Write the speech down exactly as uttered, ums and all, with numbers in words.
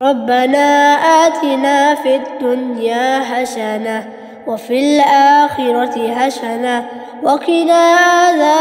ربنا آتنا في الدنيا حسنة وفي الآخرة حسنة وقنا عذاب